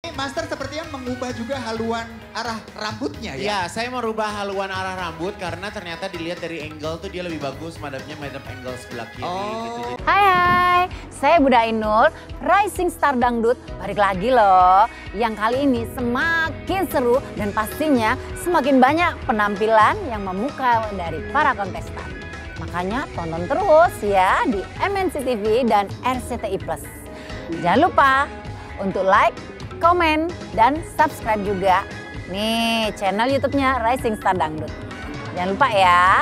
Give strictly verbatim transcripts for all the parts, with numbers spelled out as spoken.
Master sepertinya mengubah juga haluan arah rambutnya ya? Ya, saya merubah haluan arah rambut karena ternyata dilihat dari angle tuh dia lebih bagus madepnya madep angle sebelah kiri Oh. gitu. Hai hai, saya Bunda Ainul, Rising Star Dangdut, balik lagi loh. Yang kali ini semakin seru dan pastinya semakin banyak penampilan yang memukau dari para kontestan. Makanya tonton terus ya di M N C T V dan R C T I Plus. Jangan lupa untuk like, komen, dan subscribe juga nih channel YouTube-nya Rising Star Dangdut. Jangan lupa ya.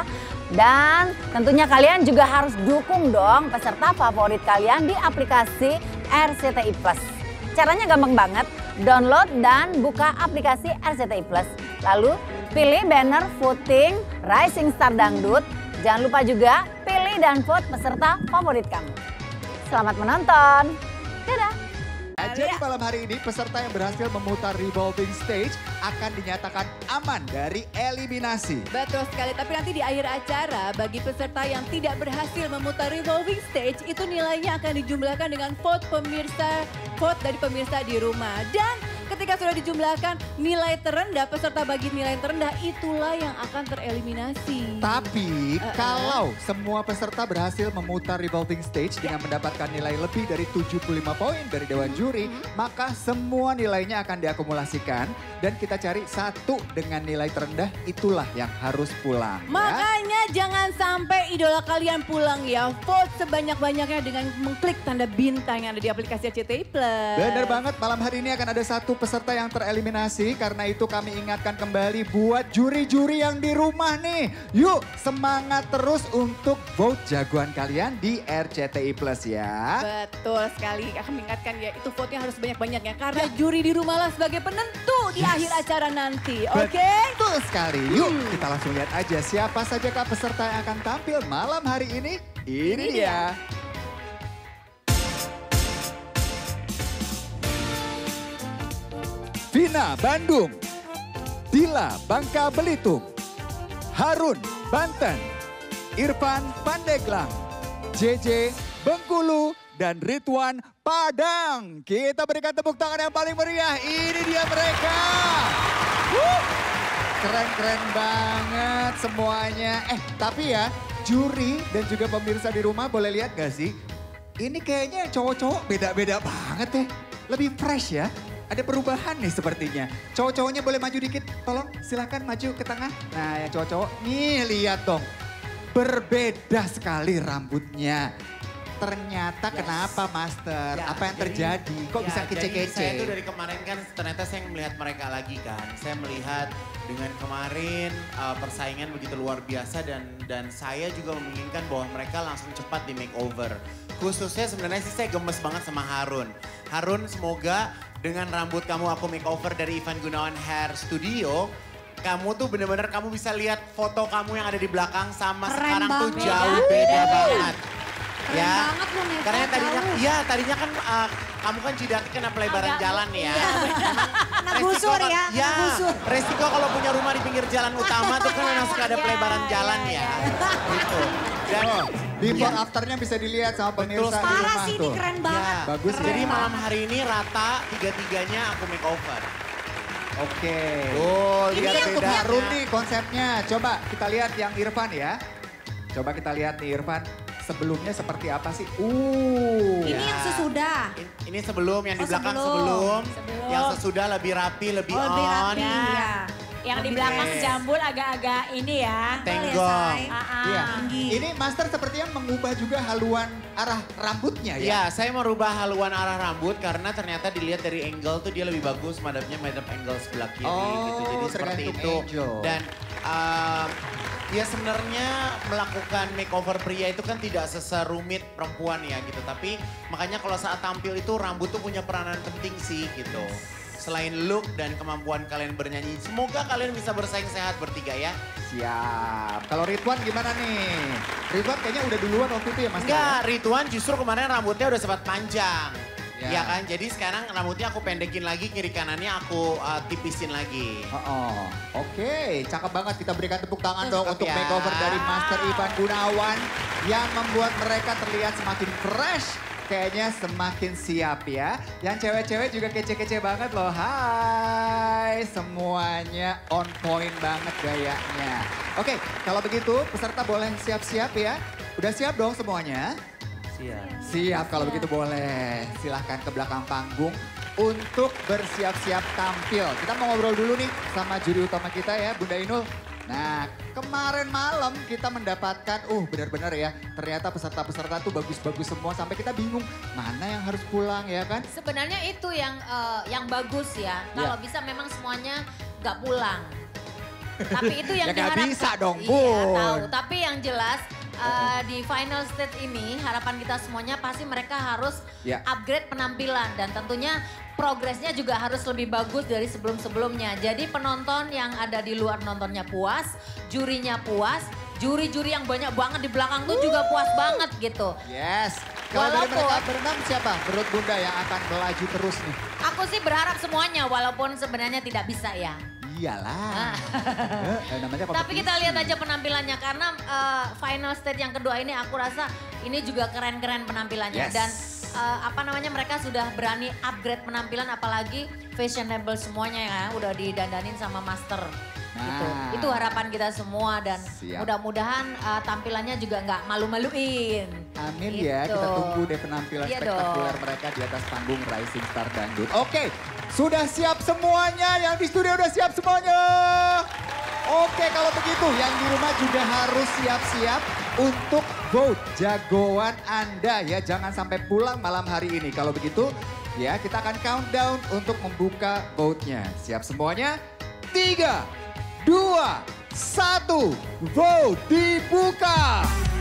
Dan tentunya kalian juga harus dukung dong peserta favorit kalian di aplikasi R C T I Plus. Caranya gampang banget, download dan buka aplikasi R C T I Plus. Lalu pilih banner voting Rising Star Dangdut. Jangan lupa juga pilih dan vote peserta favorit kamu. Selamat menonton. Dadah. Jadi malam hari ini peserta yang berhasil memutar revolving stage akan dinyatakan aman dari eliminasi. Betul sekali, tapi nanti di akhir acara bagi peserta yang tidak berhasil memutar revolving stage itu nilainya akan dijumlahkan dengan vote pemirsa, vote dari pemirsa di rumah. Dan ketika sudah dijumlahkan nilai terendah, peserta bagi nilai terendah itulah yang akan tereliminasi. Tapi Uh-uh. kalau semua peserta berhasil memutar revolving stage dengan mendapatkan nilai lebih dari tujuh puluh lima poin dari Dewan Juri, maka semua nilainya akan diakumulasikan dan kita cari satu dengan nilai terendah, itulah yang harus pulang. Ya. Makanya jangan sampai idola kalian pulang ya. Vote sebanyak-banyaknya dengan mengklik tanda bintang yang ada di aplikasi R C T I Plus. Bener banget, malam hari ini akan ada satu peserta yang tereliminasi. Karena itu kami ingatkan kembali buat juri-juri yang di rumah nih. Yuk semangat terus untuk vote jagoan kalian di R C T I Plus ya. Betul sekali, akan mengingatkan ya itu vote-nya harus banyak-banyaknya. Karena juri di rumah lah sebagai penentu di Yes. akhir acara nanti, oke? Betul sekali. Yuk kita langsung lihat aja siapa saja kah peserta yang akan tampil malam hari ini. Ini, Ini dia. Vina Bandung, Dila Bangka Belitung, Harun Banten, Irfan Pandeglang, J J Bengkulu, dan Ridwan Padang. Kita berikan tepuk tangan yang paling meriah. Ini dia mereka. Wuh. Keren-keren banget semuanya. Eh tapi ya juri dan juga pemirsa di rumah boleh lihat gak sih? Ini kayaknya cowok-cowok beda-beda banget ya. Lebih fresh ya. Ada perubahan nih sepertinya. Cowok-cowoknya boleh maju dikit. Tolong silakan maju ke tengah. Nah yang cowok-cowok nih lihat dong. Berbeda sekali rambutnya. Ternyata yes. Kenapa Master? Ya, apa yang jadi, terjadi? Kok ya, bisa jadi kece-kece? saya tuh dari kemarin kan ternyata saya melihat mereka lagi kan. Saya melihat dengan kemarin uh, persaingan begitu luar biasa dan dan saya juga menginginkan bahwa mereka langsung cepat di makeover. Khususnya sebenarnya sih saya gemes banget sama Harun. Harun semoga dengan rambut kamu aku makeover dari Ivan Gunawan Hair Studio. Kamu tuh bener-bener kamu bisa lihat foto kamu yang ada di belakang sama Keren sekarang tuh banget. jauh beda banget. Keren Ya, banget loh Neta, karena tadinya, jauh. ya tadinya kan uh, kamu kan jidatnya kena pelebaran Agak- jalan ya. iya. Kena Resiko gusur kan- ya, Ya, kena gusur. resiko kalau punya rumah di pinggir jalan utama tuh kan memang suka ada Iya, pelebaran iya, jalan iya. ya. Gitu. Dan Oh, before ya, afternya bisa dilihat sama pemirsa di Parah rumah sih ini tuh. keren ya, banget. Bagus ya. Jadi malam hari ini rata tiga-tiganya aku makeover. Oke. Oh, Ini lihat yang bedanya. baru nih konsepnya. Coba kita lihat yang Irfan ya. Coba kita lihat nih Irfan. Sebelumnya seperti apa sih? Uh. Ini Ya. yang sesudah. In- Ini sebelum, yang di Oh, belakang sebelum. sebelum. Sebelum. Yang sesudah lebih rapi, lebih Oh, lebih on. rapi. Iya. Yang di Oke. belakang jambul agak-agak ini ya. Tenggong. Ah, ah. Iya. Tinggi. Ini Master sepertinya mengubah juga haluan arah rambutnya ya. Ya, saya merubah haluan arah rambut karena ternyata dilihat dari angle tuh dia lebih bagus madepnya madep angle sebelah kiri Oh, gitu. Jadi seperti tergantung itu. angle. Dan uh, ya sebenarnya melakukan makeover pria itu kan tidak seserumit perempuan ya gitu. Tapi makanya kalau saat tampil itu rambut tuh punya peranan penting sih gitu. Selain look dan kemampuan kalian bernyanyi, semoga kalian bisa bersaing sehat bertiga ya. Siap. Kalau Ridwan gimana nih? Ridwan kayaknya udah duluan waktu itu ya Mas. Enggak, Ridwan justru kemarin rambutnya udah sempat panjang. Ya. Ya kan, jadi sekarang rambutnya aku pendekin lagi, kiri kanannya aku uh, tipisin lagi. Oh, oh. Oke, cakep banget. Kita berikan tepuk tangan dong Cakep untuk ya. makeover dari Master Ivan Gunawan yang membuat mereka terlihat semakin fresh kayaknya semakin siap ya. Yang cewek-cewek juga kece-kece banget loh. Hai, semuanya on point banget gayanya. Oke, kalau begitu peserta boleh siap-siap ya. Udah siap dong semuanya? Siap. Siap, kalau begitu boleh. Silahkan ke belakang panggung untuk bersiap-siap tampil. Kita mau ngobrol dulu nih sama juri utama kita ya, Bunda Inul. Nah, kemarin malam kita mendapatkan, uh benar-benar ya, ternyata peserta-peserta tuh bagus-bagus semua sampai kita bingung mana yang harus pulang ya kan? Sebenarnya itu yang eh, yang bagus ya. Kalau Ya. bisa memang semuanya nggak pulang. Tapi itu yang Ya nggak diharapkan. bisa dong, Iya, Bun. tahu. Tapi yang jelas eh, di final stage ini harapan kita semuanya pasti mereka harus Ya. upgrade penampilan dan tentunya progresnya juga harus lebih bagus dari sebelum-sebelumnya. Jadi penonton yang ada di luar nontonnya puas, jurinya puas, juri-juri yang banyak banget di belakang tuh juga puas banget gitu. Yes. Kalau dari Walaupun- mereka berenam siapa menurut Bunda yang akan melaju terus nih? Aku sih berharap semuanya walaupun sebenarnya tidak bisa ya. Iyalah. Eh, namanya Tapi kompetisi. kita lihat aja penampilannya karena eh, final stage yang kedua ini aku rasa ini juga keren-keren penampilannya. Yes. Dan eh, apa namanya mereka sudah berani upgrade penampilan apalagi fashionable semuanya ya udah didandanin sama master. Gitu. Nah. Itu harapan kita semua dan Siap. mudah-mudahan eh, tampilannya juga nggak malu-maluin. Amin Gitu. ya, kita tunggu deh penampilan Iya spektakuler dong. mereka di atas panggung Rising Star Dangdut. Oke, sudah siap semuanya, yang di studio udah siap semuanya. Oke, kalau begitu yang di rumah juga harus siap-siap untuk vote jagoan Anda ya. Jangan sampai pulang malam hari ini. Kalau begitu ya kita akan countdown untuk membuka vote-nya. Siap semuanya? Tiga, dua, satu, vote dibuka.